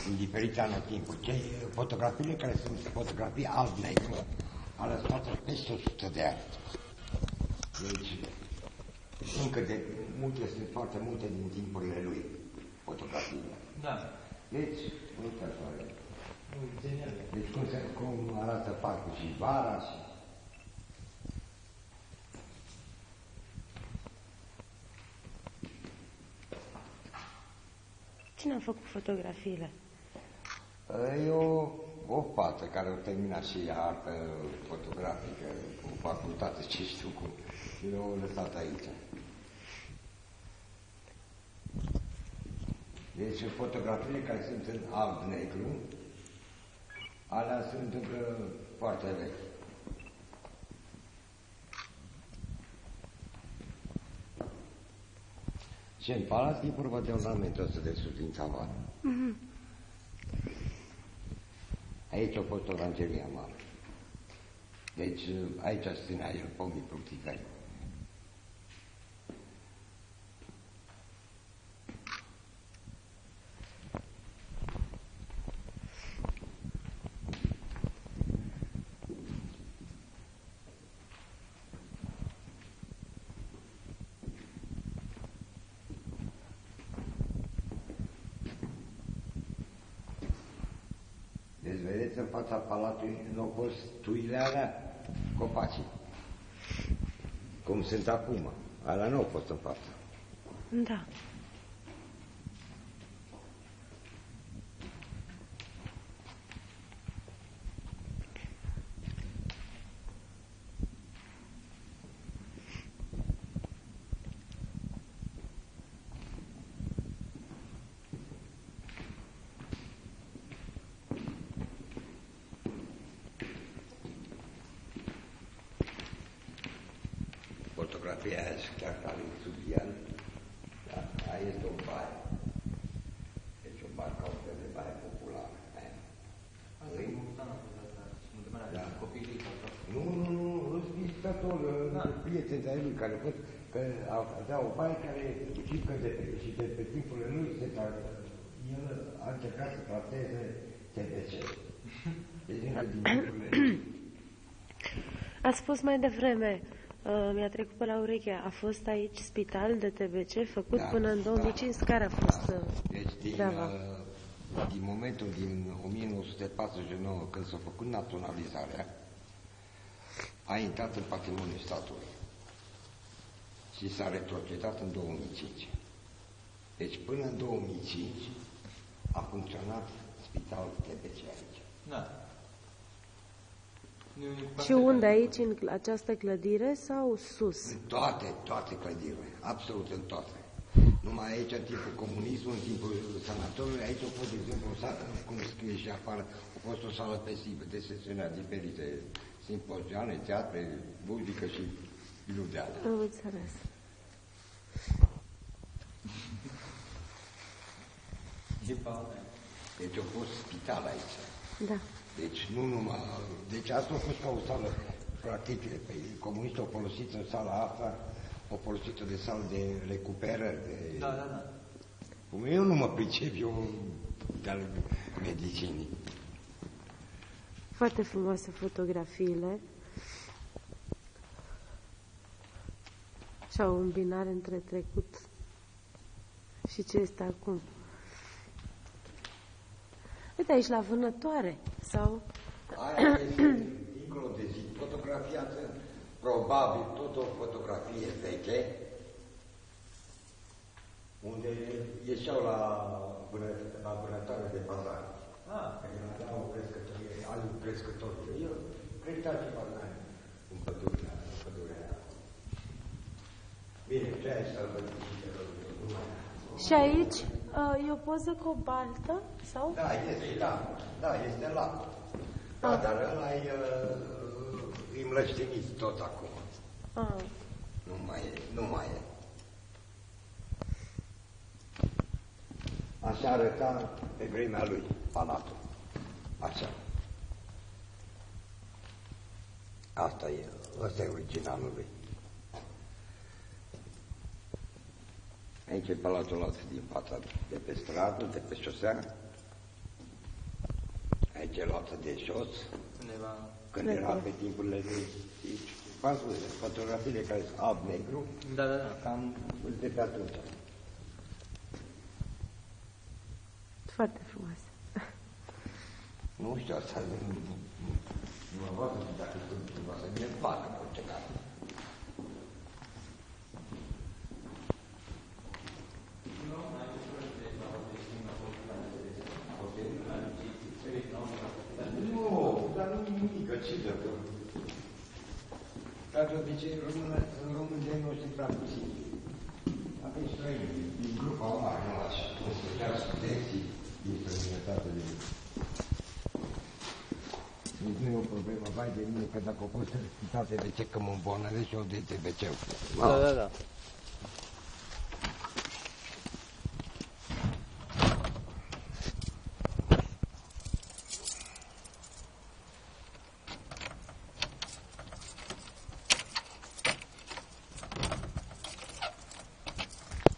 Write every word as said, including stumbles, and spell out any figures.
în diferite anotimpuri. Cei fotografiile care sunt fotografii alb-negru, a lăsat peste o sută de ani. Deci, încă de multe, sunt foarte multe din timpurile lui, fotografiile. Da. Deci, uite așa. Deci cum, se, cum arată parcul și vara și... Cine a făcut fotografiile? E o, o fată care a terminat și ea artă fotografică cu facultate, ce știu cum. Eu o lăsat aici. Deci fotografiile care sunt în alb-negru, alea sunt încă foarte vechi. Și în palat e vorba de ornamentul ăsta de sus din tavan. Mm-hmm. Aici a fost orangeria mare. Deci aici ținea el pomii fructiferi. Deci, vedeți, în fața palatului nu au fost tuile alea, copacii. Cum sunt acum. Alea nu au fost în față. Da. Fotografia aia și chiar ca lui Subian, da, aia este o baie. Deci o baie ca o fel de baie populară. Aia. Asta e momentană, da. Copiii sau tot. Nu, nu, nu, nu, vizitator, da. Prieteni ai lui care a fost, că avea o baie care și, că de, și de pe timpurile lui se el a încercat să trateze T B C. Deci încă din timpurile lui. Ați spus mai devreme, Uh, mi-a trecut pe la ureche, a fost aici spital de T B C făcut da, până în două mii cinci, da, care a fost uh, deci din, uh, din momentul din o mie nouă sute patruzeci și nouă, când s-a făcut naționalizarea, a intrat în patrimoniul statului și s-a retrocedat în două mii cinci. Deci până în două mii cinci a funcționat spitalul T B C aici. Da. Și unde, aici, în această clădire sau sus? În toate, toate clădirile, absolut în toate. Numai aici, în timpul comunismului, în timpul sanatoriului, aici a fost, de exemplu, o sală, cum scrie și afară, a fost o sală pesivă de sesiunea diferite, simpozioane, teatre, muzică și iludeale. Am înțeles. Deci a fost spital aici. Da. Deci nu numai... Deci asta a fost ca o sală, practic, comunistul au folosit în sala asta, au folosit-o de sală de recuperări. De... Da, da, da. Cum eu nu mă pricep, eu de-al medicinii. Foarte frumoase fotografiile. Și au o îmbinare între trecut și ce este acum. Uite aici la vânătoare, sau... Aia este dincolo de zi. Fotografia, probabil, tot o fotografie veche, unde ieșeau la, la vânătoare de bazar. Ah, care avea o crescătorie, altul crescător. Eu creștea ceva în pădurea, în pădurea aia. Bine, ce ai să-l văd și de rău, nu mai Și aici uh, e o poză cu o baltă, sau? Da, este, da, da, este lac. Da, ah. Dar ăla e, uh, e mlăștinit tot acum. Ah. Nu mai e, nu mai e. Așa arăta pe vremea lui, palatul. Așa. Asta e, ăsta e originalul lui. Aici e palatul ăsta din fața, de pe stradă, de pe șosea. cealaltă de jos, Undeva... când era pe timpurile lui. V-am spus, fotografiile care sunt alb-negru, Da, da, da. cam de pe atunci. Foarte frumos. Nu știu, asta nu, nu mă văd dacă cumva să ne facă orice caz. Nu, dar nu nimic, ce de acolo. Ca de obicei, română, în români de noștri prea puțin. Avem străini din grupa mare, nu așa, cum se chiar studenții din străinătate de deci nu e o problemă, vai de mine, că dacă o fost răspitate, de ce că mă îmbolnăvesc eu de T B C-ul? Da, da, da.